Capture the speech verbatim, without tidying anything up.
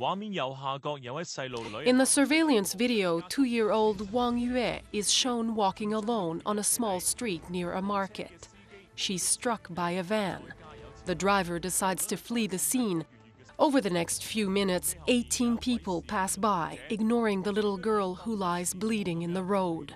In the surveillance video, two-year-old Wang Yue is shown walking alone on a small street near a market. She's struck by a van. The driver decides to flee the scene. Over the next few minutes, eighteen people pass by, ignoring the little girl who lies bleeding in the road.